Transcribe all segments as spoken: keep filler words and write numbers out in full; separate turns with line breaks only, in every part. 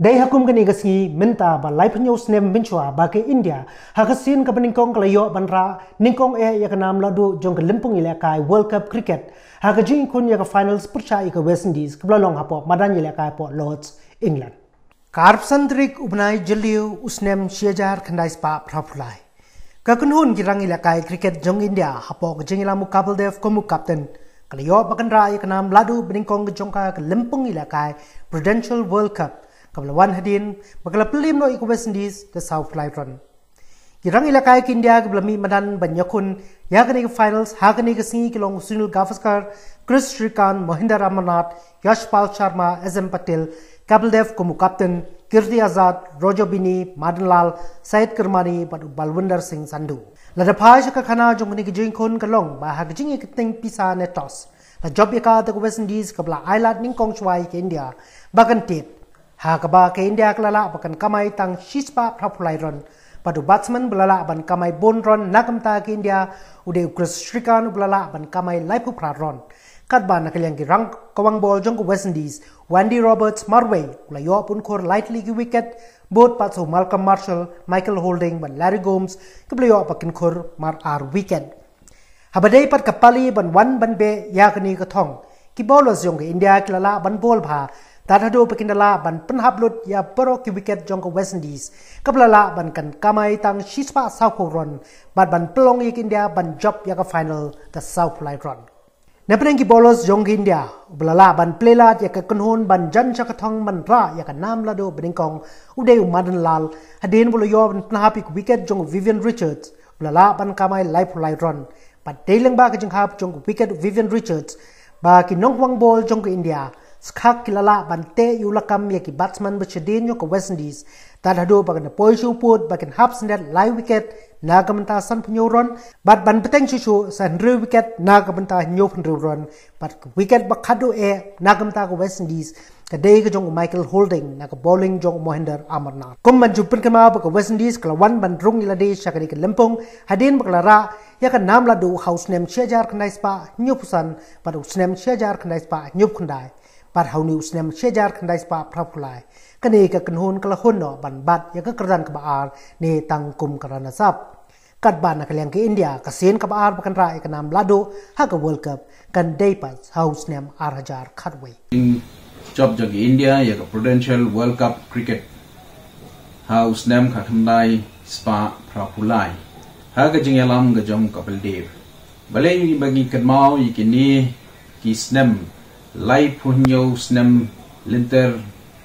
Dai hakum kani gasngi minta ba lai phnyo snem binchwa ba ke India hakasin ka nyngkong klayo banra nyngkong e ya kanam ladu jong ka limpung ile kai World Cup cricket hakajing kun ya ka finals percha ka West Indies ka long hapo madan ile kai po Lords England karp sandrik ubnai jeliu usnem shejar khandai spa phraphulai ka kunhun girang ile kai cricket jong India hapo ka jingila mu couple dev ko mu captain klayo bakanra ya kanam ladu nyngkong jong ka limpung ile kai Prudential World Cup Kabla wan hadin, bakala pelim no iku West Indies the South Lytron. Girang ilakai ke India kabla mi madan banyakun ya kani ke finals ha kani ke singi kilong Sunil Gavaskar, Chris Shrikant, Mohinder Amarnath, Yashpal Sharma, S M Patel, Kapildev komu captain, Kirti Azad, Rojo Bini, Madan Lal, Syed Kirmani, but Balwinder Singh Sandhu. Lada phai ka khana jong kani ke jing khon kalong ba ha ke jing ke ting pisa ne toss. La job yaka the West Indies kabla island nyngkong chwai ke India bakan tip. Hakaba ke India kelala bakan kamai tang shispa phraphulai ron padu batsman belala ban kamai bon ron nakamta ke India ude Chris Shrikant belala ban kamai laipu ron katba nakaliang ki rang kawang ball jong ko West Indies Wendy Roberts Marway ulayo pun khor lightly ki wicket both patso Malcolm Marshall Michael Holding ban Larry Gomes keblayo bakin khor mar ar wicket habadai pat kapali ban wan ban be yakni ka thong ki bowlers jong ke India kelala ban ball bha Tadhado pekindala ban penhablut ya pero ki wicket jong ke West Indies. Kablala ban kan kamai tang shispa sauko run. Bat ban pelong ik India ban job ya ke final the South Light run. Nepeng ki bowlers jong ke India. Blala ban playlat ya ke kunhun ban jan chakathong ban ra ya ke nam lado beningkong uday Madan Lal. Hadin bolo yo ban penhapi ki wicket jong Vivian Richards. Blala ban kamai life light run. Bat dailang ba ke jenghap jong wicket Vivian Richards. Ba ki nongwang ball jong ke India. Skak kilala bante yulakam ya ki batsman bercedin yo ke West Indies. Tadhado bagan poi shuput bagan haps net live wicket nagamenta san penyoron bat ban peteng susu san re wicket nagamenta nyo penyoron bat wicket bakado e nagamenta ke West Indies kadai ke jong Michael Holding na ke bowling jong Mohinder Amarnath. Kum ban jupin kema ke West Indies kelawan ban rung ilade syakari ke lempung hadin baklara ya ke nam ladu house name syajar kendai spa nyupusan bat usnem syajar kendai spa nyup kendai. Par hauni usnem syajar kendai spa prapulai. Kani ke kenhun kelahun no ban bat ya ke kerdan kebaar ni tangkum kerana sap. Kat ban nak yang ke India kasin kebaar bakan rai ke nam lado ha ke World Cup kan daypas haus nem arajar khatway.
Job jagi India ya ke Prudential World Cup cricket. Haus nem kendai spa prapulai. Ha ke jingyalam ke jom kapal dev. Balai bagi kenmau ikini ki snem Lai punyo snem linter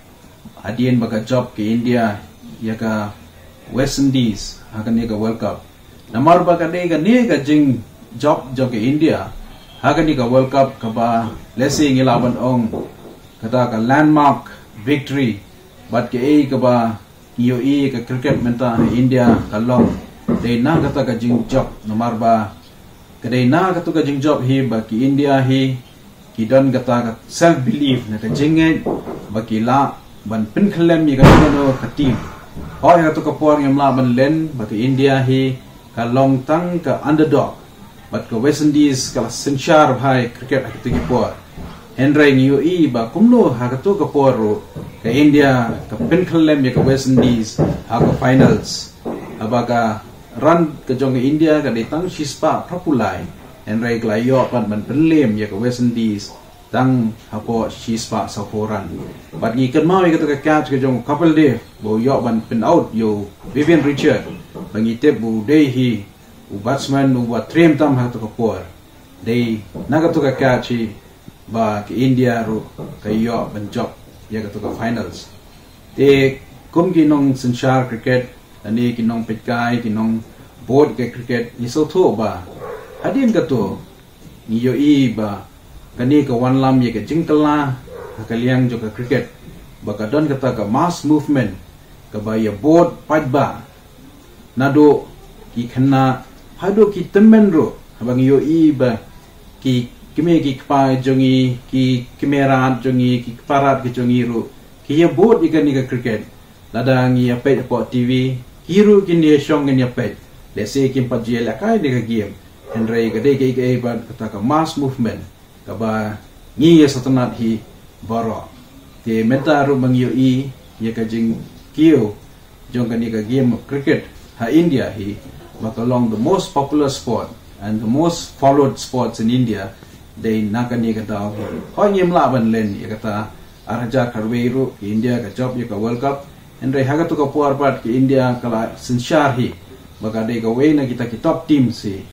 hadian baka job ke India ya ka West Indies hakan ni ka World Cup namar baka ni ka ni ka jing job job ke India hakan ni ka World Cup ka ba lesi ngilaban ong kata ka landmark victory bat ke e ka ba iyo e ka cricket menta India ka long de na kata ka jing job namar ba kadai na kata ka jing job hi ba ki India hi Kidan kata self belief na kajingan bakila ban pinklem yi kano katim. Hoy hatu kapor ngam la ban len baki India hi ka long tang ka underdog. Bat ka West Indies ka senchar bhai cricket hakati kapor. Henry ngiu i ba kumlo hakatu kapor ka India ka pinklem yi ka West Indies ha ka finals. Abaga run ka jong India ka ditang shispa prapulai. Henry klayo pan ban penlem ya ke West Indies tang hapo shispa saporan bat ngi kan mau ikut ke catch ke jong couple de bo yo ban pen out yo Vivian Richard bangi tep bu de hi u batsman u wa trim tam ha to kapor de naga to ke catch ba ke India ro ke yo ban job ya ke to ke finals te kum ki nong sanchar cricket ani ki nong petkai ki nong board ke cricket ni so tho ba Hadin kato niyo iba kani ka one lam ye ka jingkala kaliang jo ka cricket baka don kata ka mass movement ka ba ya board padba nado ki khana hado ki temen ro abang yo iba ki kime ki pa jongi ki kamera jongi ki parat ki jongi ro ki ya board ikan ni ka cricket ladang ya pe po T V hiru ki ni shong ni pe lese ki pa jela kai ni ka game Henry kadai ke ke ba kata ka mass movement ka ba ngi ya satanat hi baro te menta ru bang yo i ye ka jing kio jong kan ye ka game of cricket ha India hi baka along the most popular sport and the most followed sports in India they nakan ye ka daw ho ngim la ban len ye ka ta araja karweiru India ka job ye ka World Cup and re haga to ka puar part ki India kala sinshar hi baka de ka we na kita ki top team si